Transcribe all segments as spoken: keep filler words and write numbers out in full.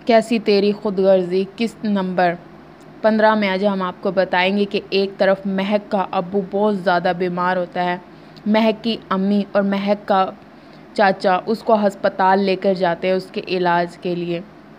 कैसी तेरी खुदगर्जी किस्त नंबर पंद्रह में आज हम आपको बताएंगे कि एक तरफ महक का अब्बू बहुत ज़्यादा बीमार होता है। महक की अम्मी और महक का चाचा उसको अस्पताल लेकर जाते हैं उसके इलाज के लिए।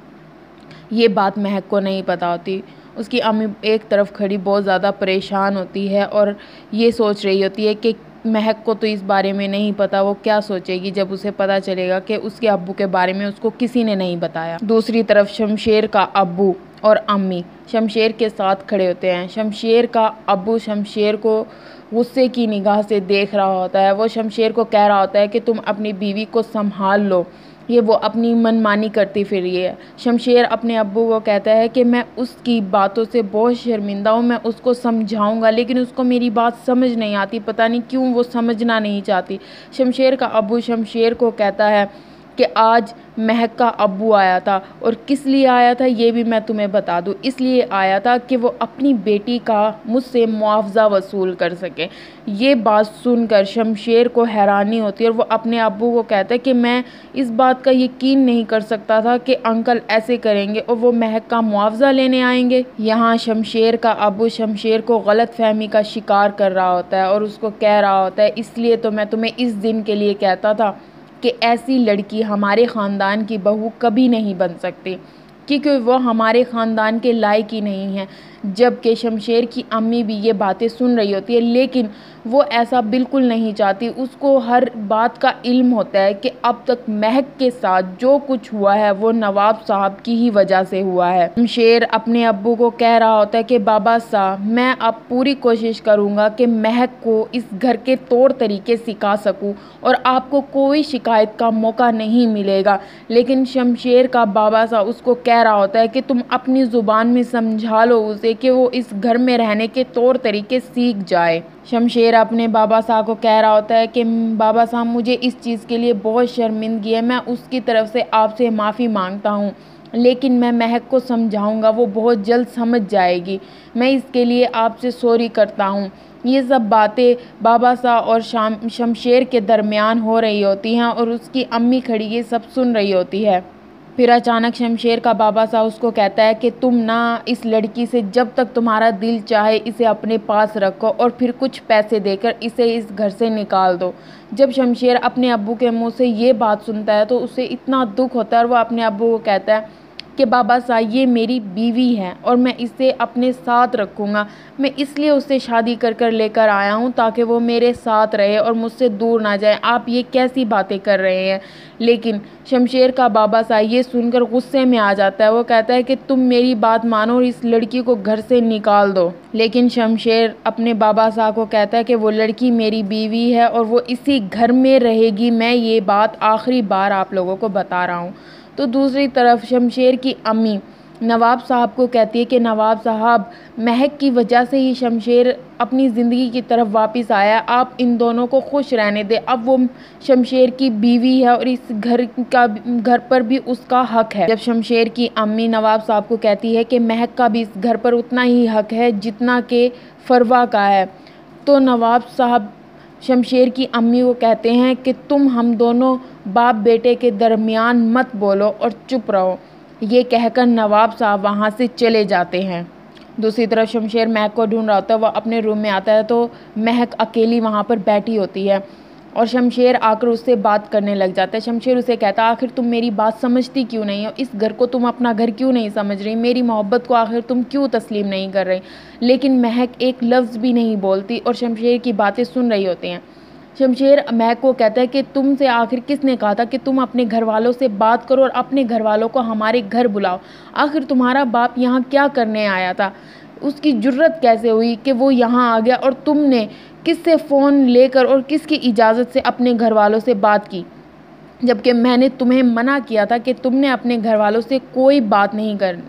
ये बात महक को नहीं पता होती। उसकी अम्मी एक तरफ खड़ी बहुत ज़्यादा परेशान होती है और ये सोच रही होती है कि महक को तो इस बारे में नहीं पता, वो क्या सोचेगी जब उसे पता चलेगा कि उसके अब्बू के बारे में उसको किसी ने नहीं बताया। दूसरी तरफ शमशेर का अब्बू और अम्मी शमशेर के साथ खड़े होते हैं। शमशेर का अब्बू शमशेर को गुस्से की निगाह से देख रहा होता है। वो शमशेर को कह रहा होता है कि तुम अपनी बीवी को संभाल लो, ये वो अपनी मनमानी करती फिर रही है। शमशेर अपने अब्बू को कहता है कि मैं उसकी बातों से बहुत शर्मिंदा हूँ, मैं उसको समझाऊंगा लेकिन उसको मेरी बात समझ नहीं आती, पता नहीं क्यों वो समझना नहीं चाहती। शमशेर का अब्बू शमशेर को कहता है कि आज महक का अब्बू आया था और किस लिए आया था ये भी मैं तुम्हें बता दूं। इसलिए आया था कि वो अपनी बेटी का मुझसे मुआवजा वसूल कर सके। ये बात सुनकर शमशेर को हैरानी होती है और वो अपने अब्बू को कहता है कि मैं इस बात का यकीन नहीं कर सकता था कि अंकल ऐसे करेंगे और वो महक का मुआवजा लेने आएंगे। यहाँ शमशेर का अब्बू शमशेर को गलत फहमी का शिकार कर रहा होता है और उसको कह रहा होता है इसलिए तो मैं तुम्हें इस दिन के लिए कहता था कि ऐसी लड़की हमारे ख़ानदान की बहू कभी नहीं बन सकती, क्योंकि वो हमारे ख़ानदान के लायक ही नहीं है। जबकि शमशेर की अम्मी भी ये बातें सुन रही होती है लेकिन वो ऐसा बिल्कुल नहीं चाहती। उसको हर बात का इल्म होता है कि अब तक महक के साथ जो कुछ हुआ है वो नवाब साहब की ही वजह से हुआ है। शमशेर अपने अब्बू को कह रहा होता है कि बाबा साहब मैं अब पूरी कोशिश करूँगा कि महक को इस घर के तौर तरीके सिखा सकूँ और आपको कोई शिकायत का मौका नहीं मिलेगा। लेकिन शमशेर का बाबा साहब उसको कह रहा होता है कि तुम अपनी ज़ुबान में समझा लो उसे कि वो इस घर में रहने के तौर तरीके सीख जाए। शमशेर अपने बाबा साहब को कह रहा होता है कि बाबा साहब मुझे इस चीज़ के लिए बहुत शर्मिंदगी है, मैं उसकी तरफ से आपसे माफ़ी मांगता हूँ लेकिन मैं महक को समझाऊंगा, वो बहुत जल्द समझ जाएगी, मैं इसके लिए आपसे सॉरी करता हूँ। ये सब बातें बाबा साहब और शाम शमशेर के दरमियान हो रही होती हैं और उसकी अम्मी खड़ी ये सब सुन रही होती है। फिर अचानक शमशेर का बाबा साहब उसको कहता है कि तुम ना इस लड़की से जब तक तुम्हारा दिल चाहे इसे अपने पास रखो और फिर कुछ पैसे देकर इसे इस घर से निकाल दो। जब शमशेर अपने अब्बू के मुंह से ये बात सुनता है तो उसे इतना दुख होता है और वो अपने अब्बू को कहता है कि बाबा साहब ये मेरी बीवी है और मैं इसे अपने साथ रखूँगा, मैं इसलिए उससे शादी कर कर लेकर आया हूँ ताकि वो मेरे साथ रहे और मुझसे दूर ना जाए, आप ये कैसी बातें कर रहे हैं। लेकिन शमशेर का बाबा साहब ये सुनकर गुस्से में आ जाता है। वो कहता है कि तुम मेरी बात मानो और इस लड़की को घर से निकाल दो। लेकिन शमशेर अपने बाबा साहब को कहता है कि वो लड़की मेरी बीवी है और वो इसी घर में रहेगी, मैं ये बात आखिरी बार आप लोगों को बता रहा हूँ। तो दूसरी तरफ शमशेर की अम्मी नवाब साहब को कहती है कि नवाब साहब महक की वजह से ही शमशेर अपनी ज़िंदगी की तरफ वापस आया, आप इन दोनों को खुश रहने दें, अब वो शमशेर की बीवी है और इस घर का घर पर भी उसका हक है। जब शमशेर की अम्मी नवाब साहब को कहती है कि महक का भी इस घर पर उतना ही हक है जितना कि फरवा का है, तो नवाब साहब शमशेर की अम्मी को कहते हैं कि तुम हम दोनों बाप बेटे के दरमियान मत बोलो और चुप रहो। ये कहकर नवाब साहब वहाँ से चले जाते हैं। दूसरी तरफ शमशेर महक को ढूंढ रहा होता है। वह अपने रूम में आता है तो महक अकेली वहाँ पर बैठी होती है और शमशेर आकर उससे बात करने लग जाता है। शमशेर उसे कहता है आखिर तुम मेरी बात समझती क्यों नहीं हो, इस घर को तुम अपना घर क्यों नहीं समझ रही, मेरी मोहब्बत को आखिर तुम क्यों तस्लीम नहीं कर रही। लेकिन महक एक लफ्ज़ भी नहीं बोलती और शमशेर की बातें सुन रही होती हैं। शमशेर महक को कहता है कि तुमसे आखिर किसने कहा था कि तुम अपने घर वालों से बात करो और अपने घर वालों को हमारे घर बुलाओ, आखिर तुम्हारा बाप यहाँ क्या करने आया था, उसकी जुर्रत कैसे हुई कि वो यहाँ आ गया और तुमने किससे फ़ोन लेकर और किसकी इजाज़त से अपने घर वालों से बात की, जबकि मैंने तुम्हें मना किया था कि तुमने अपने घर वालों से कोई बात नहीं करनी।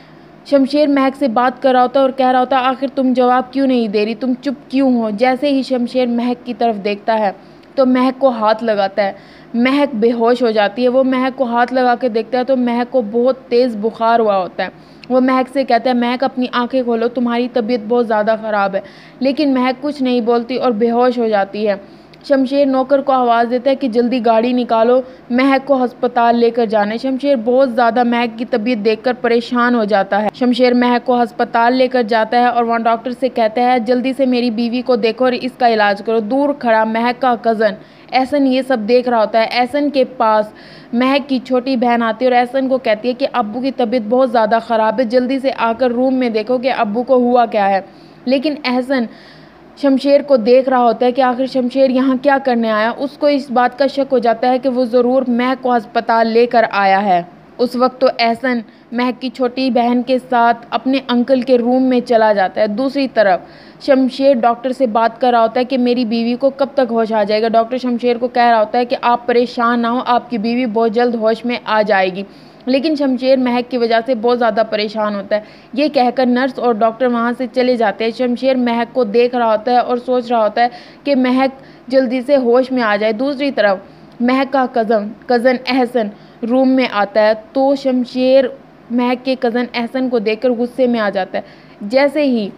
शमशेर महक से बात कर रहा होता और कह रहा होता आखिर तुम जवाब क्यों नहीं दे रही, तुम चुप क्यों हो। जैसे ही शमशेर महक की तरफ देखता है तो महक को हाथ लगाता है, महक बेहोश हो जाती है। वो महक को हाथ लगा के देखता है तो महक को बहुत तेज़ बुखार हुआ होता है। वो महक से कहता है महक अपनी आंखें खोलो, तुम्हारी तबीयत बहुत ज़्यादा ख़राब है। लेकिन महक कुछ नहीं बोलती और बेहोश हो जाती है। शमशेर नौकर को आवाज़ देता है कि जल्दी गाड़ी निकालो, महक को अस्पताल लेकर जाना है। शमशेर बहुत ज़्यादा महक की तबीयत देखकर परेशान हो जाता है। शमशेर महक को अस्पताल लेकर जाता है और वहाँ डॉक्टर से कहता है जल्दी से मेरी बीवी को देखो और इसका इलाज करो। दूर खड़ा महक का कज़न एहसन ये सब देख रहा होता है। एहसन के पास महक की छोटी बहन आती है और एहसन को कहती है कि अब्बू की तबीयत बहुत ज़्यादा ख़राब है, जल्दी से आकर रूम में देखो कि अब्बू को हुआ क्या है। लेकिन एहसन शमशेर को देख रहा होता है कि आखिर शमशेर यहाँ क्या करने आया। उसको इस बात का शक हो जाता है कि वो ज़रूर महक को अस्पताल लेकर आया है। उस वक्त तो एहसन महक की छोटी बहन के साथ अपने अंकल के रूम में चला जाता है। दूसरी तरफ शमशेर डॉक्टर से बात कर रहा होता है कि मेरी बीवी को कब तक होश आ जाएगा। डॉक्टर शमशेर को कह रहा होता है कि आप परेशान ना हो, आपकी बीवी बहुत जल्द होश में आ जाएगी। लेकिन शमशेर महक की वजह से बहुत ज़्यादा परेशान होता है। ये कहकर नर्स और डॉक्टर वहाँ से चले जाते हैं। शमशेर महक को देख रहा होता है और सोच रहा होता है कि महक जल्दी से होश में आ जाए। दूसरी तरफ महक का कज़न कज़न एहसन रूम में आता है तो शमशेर महक के कज़न एहसन को देखकर गुस्से में आ जाता है। जैसे ही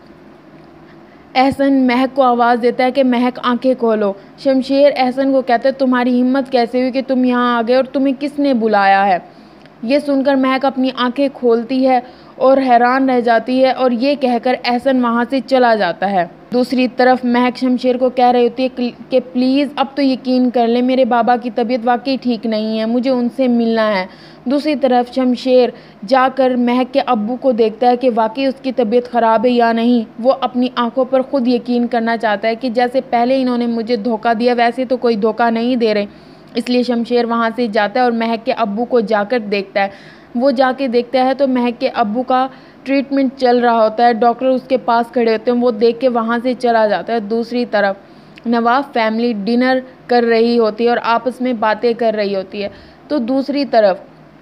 एहसन महक को आवाज़ देता है कि महक आंखें खोलो, शमशेर एहसन को कहता है तुम्हारी हिम्मत कैसे हुई कि तुम यहाँ आ गए और तुम्हें किसने बुलाया है। ये सुनकर महक अपनी आंखें खोलती है और हैरान रह जाती है और ये कहकर एहसन वहाँ से चला जाता है। दूसरी तरफ महक शमशेर को कह रही होती है कि प्लीज़ अब तो यकीन कर ले, मेरे बाबा की तबीयत वाकई ठीक नहीं है, मुझे उनसे मिलना है। दूसरी तरफ शमशेर जाकर महक के अब्बू को देखता है कि वाकई उसकी तबीयत ख़राब है या नहीं। वो अपनी आंखों पर ख़ुद यकीन करना चाहता है कि जैसे पहले इन्होंने मुझे धोखा दिया वैसे तो कोई धोखा नहीं दे रहे। इसलिए शमशेर वहाँ से जाता है और महक के अब्बू को जाकर देखता है। वो जाके देखता है तो महक के अब्बू का ट्रीटमेंट चल रहा होता है, डॉक्टर उसके पास खड़े होते हैं। वो देख के वहाँ से चला जाता है। दूसरी तरफ नवाब फैमिली डिनर कर रही होती है और आपस में बातें कर रही होती है। तो दूसरी तरफ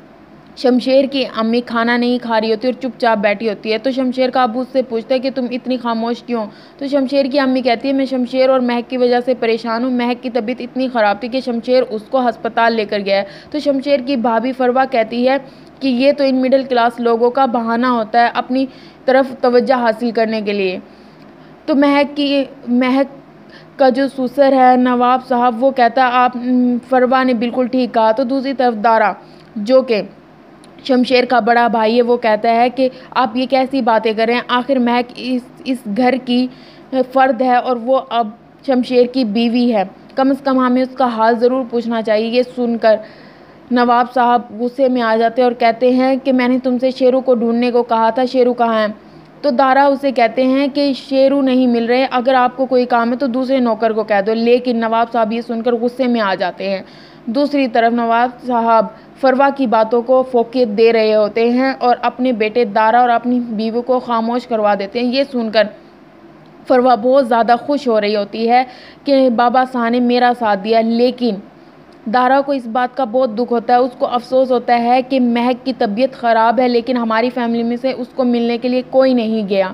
शमशेर की अम्मी खाना नहीं खा रही होती और चुपचाप बैठी होती है। तो शमशेर का अब्बू उससे पूछता है कि तुम इतनी खामोश क्यों। तो शमशेर की अम्मी कहती है मैं शमशेर और महक की वजह से परेशान हूँ। महक की तबीयत इतनी ख़राब थी कि शमशेर उसको अस्पताल लेकर गया है। तो शमशेर की भाभी फरवा कहती है कि ये तो इन मिडिल क्लास लोगों का बहाना होता है अपनी तरफ तवज्जो हासिल करने के लिए। तो महक की महक का जो ससुर है नवाब साहब वो कहता है आप फरवा ने बिल्कुल ठीक कहा। तो दूसरी तरफ दारा जो कि शमशेर का बड़ा भाई है वो कहता है कि आप ये कैसी बातें कर रहे हैं, आखिर महक इस इस घर की फ़र्द है और वो अब शमशेर की बीवी है, कम से कम हमें उसका हाल ज़रूर पूछना चाहिए। ये सुनकर नवाब साहब गुस्से में आ जाते हैं और कहते हैं कि मैंने तुमसे शेरू को ढूंढने को कहा था, शेरू कहाँ है। तो दारा उसे कहते हैं कि शेरू नहीं मिल रहे, अगर आपको कोई काम है तो दूसरे नौकर को कह दो। लेकिन नवाब साहब ये सुनकर गुस्से में आ जाते हैं। दूसरी तरफ नवाब साहब फरवा की बातों को फोकियत दे रहे होते हैं और अपने बेटे दारा और अपनी बीवी को खामोश करवा देते हैं। ये सुनकर फरवा बहुत ज़्यादा खुश हो रही होती है कि बाबा शाह ने मेरा साथ दिया। लेकिन दारा को इस बात का बहुत दुख होता है, उसको अफसोस होता है कि महक की तबीयत ख़राब है लेकिन हमारी फैमिली में से उसको मिलने के लिए कोई नहीं गया।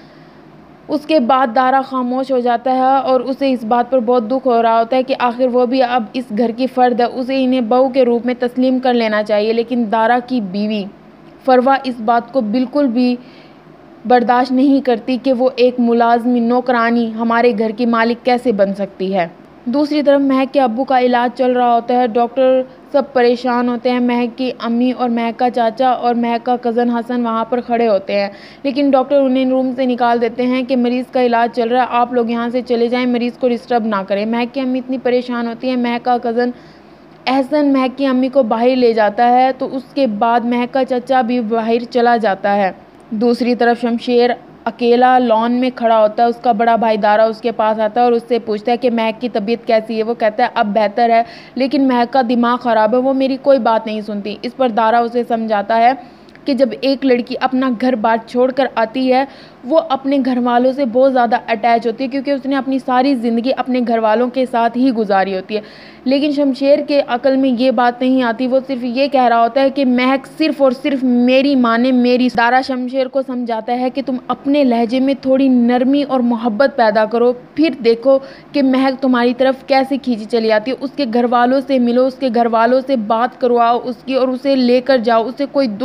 उसके बाद दारा खामोश हो जाता है और उसे इस बात पर बहुत दुख हो रहा होता है कि आखिर वो भी अब इस घर की फ़र्द है, उसे इन्हें बहू के रूप में तस्लीम कर लेना चाहिए। लेकिन दारा की बीवी फरवा इस बात को बिल्कुल भी बर्दाश्त नहीं करती कि वो एक मुलाजमी नौकरानी हमारे घर की मालिक कैसे बन सकती है। दूसरी तरफ महक के अब्बू का इलाज चल रहा होता है, डॉक्टर सब परेशान होते हैं। महक की अम्मी और महक का चाचा और महक का कज़न हसन वहाँ पर खड़े होते हैं, लेकिन डॉक्टर उन्हें रूम से निकाल देते हैं कि मरीज़ का इलाज चल रहा है, आप लोग यहाँ से चले जाएं, मरीज़ को डिस्टर्ब ना करें। महक की अम्मी इतनी परेशान होती है। महक का कज़न एहसन महक की अम्मी को बाहर ले जाता है तो उसके बाद महक का चाचा भी बाहर चला जाता है। दूसरी तरफ शमशेर अकेला लॉन में खड़ा होता है। उसका बड़ा भाई दारा उसके पास आता है और उससे पूछता है कि महक की तबीयत कैसी है। वो कहता है अब बेहतर है लेकिन महक का दिमाग ख़राब है, वो मेरी कोई बात नहीं सुनती। इस पर दारा उसे समझाता है कि जब एक लड़की अपना घर बार छोड़कर आती है वो अपने घर वालों से बहुत ज़्यादा अटैच होती है क्योंकि उसने अपनी सारी ज़िंदगी अपने घर वालों के साथ ही गुजारी होती है। लेकिन शमशेर के अकल में ये बात नहीं आती, वो सिर्फ ये कह रहा होता है कि महक सिर्फ़ और सिर्फ मेरी माँ ने मेरी। दारा शमशेर को समझाता है कि तुम अपने लहजे में थोड़ी नरमी और मोहब्बत पैदा करो, फिर देखो कि महक तुम्हारी तरफ कैसे खींची चली आती है। उसके घर वालों से मिलो, उसके घर वालों से बात करवाओ उसकी और उसे लेकर जाओ, उसे कोई दुख और तकलीफ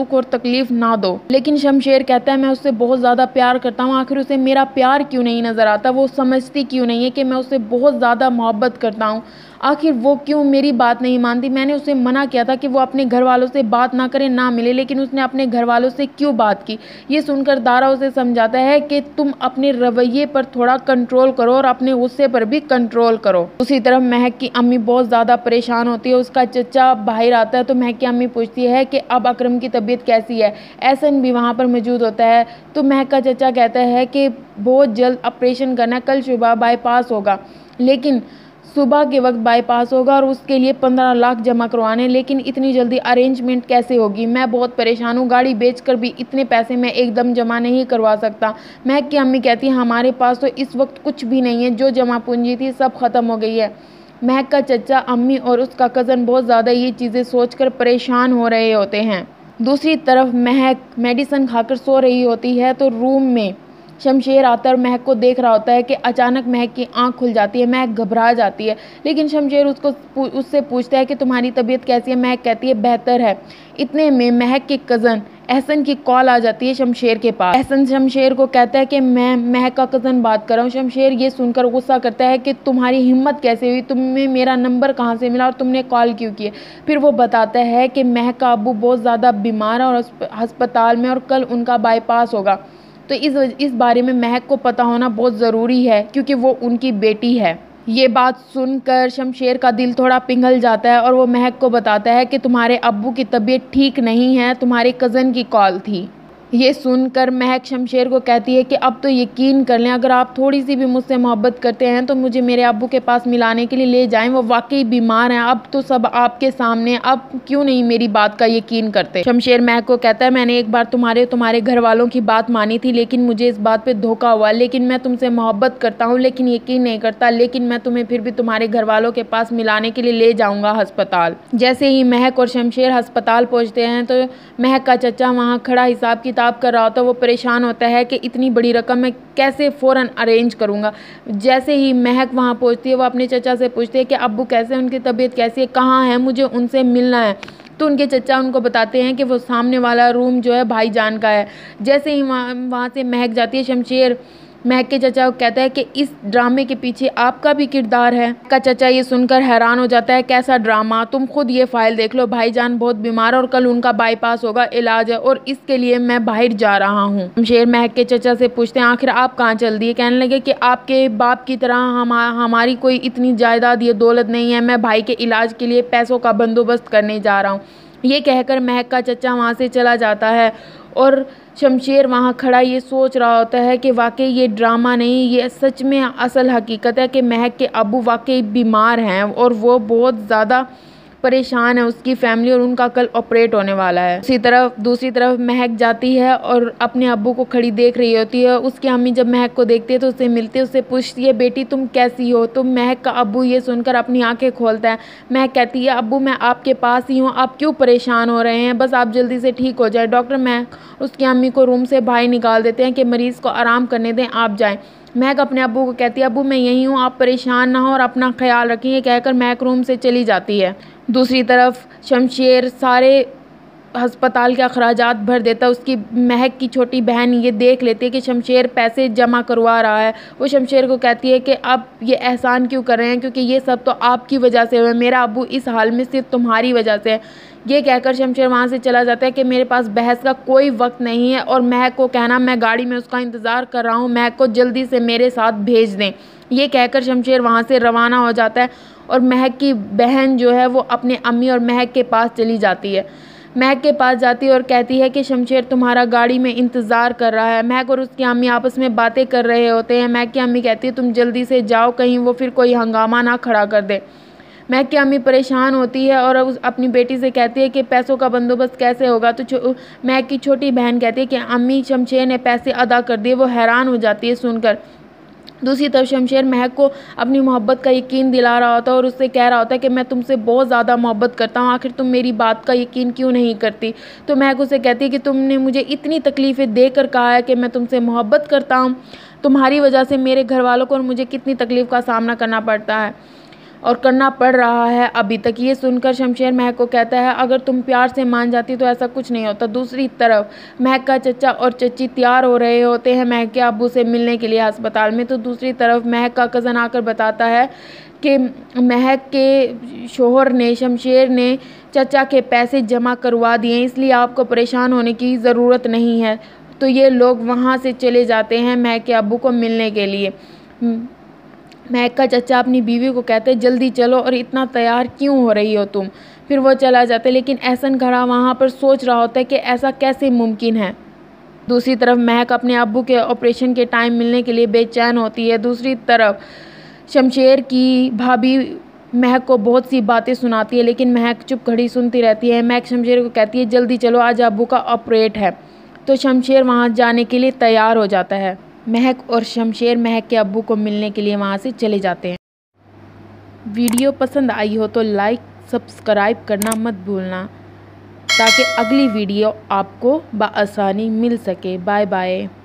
तकलीफ ना दो। लेकिन शमशेर कहता है मैं उससे बहुत ज़्यादा प्यार करता हूँ, आखिर उसे मेरा प्यार क्यों नहीं नज़र आता, वो समझती क्यों नहीं है कि मैं उससे बहुत ज़्यादा मोहब्बत करता हूँ, आखिर वो क्यों मेरी बात नहीं मानती। मैंने उसे मना किया था कि वो अपने घर वालों से बात ना करे, ना मिले, लेकिन उसने अपने घर वालों से क्यों बात की। ये सुनकर दारा उसे समझाता है कि तुम अपने रवैये पर थोड़ा कंट्रोल करो और अपने गुस्से पर भी कंट्रोल करो। उसी तरफ महक की अम्मी बहुत ज़्यादा परेशान होती है। उसका चचा बाहर आता है तो महक की अम्मी पूछती है कि अब अकरम की तबीयत कैसी है। एहसन भी वहाँ पर मौजूद होता है तो महक का चचा कहता है कि बहुत जल्द ऑपरेशन करना है, कल सुबह बाईपास होगा, लेकिन सुबह के वक्त बाईपास होगा और उसके लिए पंद्रह लाख जमा करवाने, लेकिन इतनी जल्दी अरेंजमेंट कैसे होगी। मैं बहुत परेशान हूँ, गाड़ी बेचकर भी इतने पैसे मैं एकदम जमा नहीं करवा सकता। महक की अम्मी कहती है हमारे पास तो इस वक्त कुछ भी नहीं है, जो जमा पूंजी थी सब ख़त्म हो गई है। महक का चचा, अम्मी और उसका कज़न बहुत ज़्यादा ये चीज़ें सोचकर परेशान हो रहे होते हैं। दूसरी तरफ महक मेडिसिन खाकर सो रही होती है तो रूम में शमशेर आता है और महक को देख रहा होता है कि अचानक महक की आंख खुल जाती है। महक घबरा जाती है, लेकिन शमशेर उसको उससे पूछता है कि तुम्हारी तबीयत कैसी है। महक कहती है बेहतर है। इतने में महक के कज़न एहसन की कॉल आ जाती है शमशेर के पास। एहसन शमशेर को कहता है कि मैं महक का कज़न बात कर रहा हूँ। शमशेर ये सुनकर गुस्सा करता है कि तुम्हारी हिम्मत कैसे हुई, तुम्हें मेरा नंबर कहाँ से मिला और तुमने कॉल क्यों की। फिर वो बताता है कि महक का अब्बू बहुत ज़्यादा बीमार है और अस्पताल में और कल उनका बाईपास होगा। तो इस इस बारे में महक को पता होना बहुत ज़रूरी है क्योंकि वो उनकी बेटी है। ये बात सुनकर शमशेर का दिल थोड़ा पिघल जाता है और वो महक को बताता है कि तुम्हारे अब्बू की तबीयत ठीक नहीं है, तुम्हारे कज़न की कॉल थी। ये सुनकर महक शमशेर को कहती है कि अब तो यकीन कर लें, अगर आप थोड़ी सी भी मुझसे मोहब्बत करते हैं तो मुझे मेरे अब्बू के पास मिलाने के लिए ले जाएं, वो वाकई बीमार हैं, अब तो सब आपके सामने, अब क्यों नहीं मेरी बात का यकीन करते। शमशेर महक को कहता है मैंने एक बार तुम्हारे तुम्हारे घर वालों की बात मानी थी, लेकिन मुझे इस बात पर धोखा हुआ, लेकिन मैं तुमसे मोहब्बत करता हूँ लेकिन यकीन नहीं करता, लेकिन मैं तुम्हें फिर भी तुम्हारे घर वालों के पास मिलाने के लिए ले जाऊँगा अस्पताल। जैसे ही महक और शमशेर अस्पताल पहुँचते हैं तो महक का चचा वहाँ खड़ा हिसाब किताब कर रहा होता है। वो परेशान होता है कि इतनी बड़ी रकम मैं कैसे फ़ौरन अरेंज करूँगा। जैसे ही महक वहाँ पहुँचती है वो अपने चचा से पूछती है कि अब्बू कैसे, उनकी तबीयत कैसी है, कहाँ है, मुझे उनसे मिलना है। तो उनके चचा उनको बताते हैं कि वो सामने वाला रूम जो है भाईजान का है। जैसे ही वहाँ वहाँ से महक जाती है, शमशेर महक के चचा को कहता है कि इस ड्रामे के पीछे आपका भी किरदार है। का चचा ये सुनकर हैरान हो जाता है, कैसा ड्रामा, तुम खुद ये फाइल देख लो, भाईजान बहुत बीमार और कल उनका बाईपास होगा, इलाज है और इसके लिए मैं बाहर जा रहा हूँ। शमशेर महक के चचा से पूछते हैं आखिर आप कहाँ चल दिए। कहने लगे कि आपके बाप की तरह हम हमारी कोई इतनी जायदाद या दौलत नहीं है, मैं भाई के इलाज के लिए पैसों का बंदोबस्त करने जा रहा हूँ। ये कहकर महक का चचा वहाँ से चला जाता है और शमशेर वहाँ खड़ा ये सोच रहा होता है कि वाकई ये ड्रामा नहीं, ये सच में असल हकीकत है कि महक के अब्बू वाकई बीमार हैं और वो बहुत ज़्यादा परेशान है, उसकी फैमिली, और उनका कल ऑपरेट होने वाला है। उसी तरफ दूसरी तरफ महक जाती है और अपने अब्बू को खड़ी देख रही होती है। उसकी अम्मी जब महक को देखती है तो उससे मिलती है, उससे पूछती है बेटी तुम कैसी हो। तो महक का अब्बू ये सुनकर अपनी आंखें खोलता है। महक कहती है अब्बू मैं आपके पास ही हूँ, आप क्यों परेशान हो रहे हैं, बस आप जल्दी से ठीक हो जाए। डॉक्टर महक उसकी अम्मी को रूम से बाहर निकाल देते हैं कि मरीज़ को आराम करने दें, आप जाएँ। महक अपने अब्बू को कहती है अब्बू मैं यहीं हूँ, आप परेशान ना हो और अपना ख्याल रखें। ये कहकर महक रूम से चली जाती है। दूसरी तरफ शमशेर सारे अस्पताल के अखराजात भर देता है। उसकी महक की छोटी बहन ये देख लेती है कि शमशेर पैसे जमा करवा रहा है। वो शमशेर को कहती है कि आप ये एहसान क्यों कर रहे हैं, क्योंकि ये सब तो आपकी वजह से हुआ, मेरा अब्बू इस हाल में सिर्फ तुम्हारी वजह से है। ये कहकर शमशेर वहाँ से चला जाता है कि मेरे पास बहस का कोई वक्त नहीं है और महक को कहना मैं गाड़ी में उसका इंतज़ार कर रहा हूँ, महक को जल्दी से मेरे साथ भेज दें। ये कहकर शमशेर वहाँ से रवाना हो जाता है और महक की बहन जो है वो अपने अम्मी और महक के पास चली जाती है। महक के पास जाती है और कहती है कि शमशेर तुम्हारा गाड़ी में इंतज़ार कर रहा है। महक और उसकी अम्मी आपस में बातें कर रहे होते हैं। महक की अम्मी कहती है तुम जल्दी से जाओ, कहीं वो फिर कोई हंगामा ना खड़ा कर दे। महक की अम्मी परेशान होती है और उस अपनी बेटी से कहती है कि पैसों का बंदोबस्त कैसे होगा। तो महक की छोटी बहन कहती है कि अम्मी शमशेर ने पैसे अदा कर दिए। वो हैरान हो जाती है सुनकर। दूसरी तरफ शमशेर महक को अपनी मोहब्बत का यकीन दिला रहा होता है और उससे कह रहा होता है कि मैं तुमसे बहुत ज़्यादा मोहब्बत करता हूँ, आखिर तुम मेरी बात का यकीन क्यों नहीं करती। तो महक उसे कहती है कि तुमने मुझे इतनी तकलीफ़ें देकर कहा है कि मैं तुमसे मोहब्बत करता हूँ, तुम्हारी वजह से मेरे घर वालों को और मुझे कितनी तकलीफ़ का सामना करना पड़ता है। और करना पड़ रहा है अभी तक। ये सुनकर शमशेर महक को कहता है अगर तुम प्यार से मान जाती तो ऐसा कुछ नहीं होता। दूसरी तरफ महक का चचा और चची तैयार हो रहे होते हैं महक के अब्बू से मिलने के लिए अस्पताल में। तो दूसरी तरफ महक का कज़न आकर बताता है कि महक के शोहर ने शमशेर ने चचा के पैसे जमा करवा दिए, इसलिए आपको परेशान होने की ज़रूरत नहीं है। तो ये लोग वहाँ से चले जाते हैं महक के अब्बू को मिलने के लिए। महक का चचा अपनी बीवी को कहते हैं जल्दी चलो और इतना तैयार क्यों हो रही हो तुम। फिर वो चला जाता है, लेकिन एहसन खड़ा वहाँ पर सोच रहा होता है कि ऐसा कैसे मुमकिन है। दूसरी तरफ महक अपने अब्बू के ऑपरेशन के टाइम मिलने के लिए बेचैन होती है। दूसरी तरफ शमशेर की भाभी महक को बहुत सी बातें सुनाती है, लेकिन महक चुप खड़ी सुनती रहती है। महक शमशेर को कहती है जल्दी चलो आज अब्बू का ऑपरेट है। तो शमशेर वहाँ जाने के लिए तैयार हो जाता है। महक और शमशेर महक के अब्बू को मिलने के लिए वहाँ से चले जाते हैं। वीडियो पसंद आई हो तो लाइक सब्सक्राइब करना मत भूलना, ताकि अगली वीडियो आपको बआसानी मिल सके। Bye bye.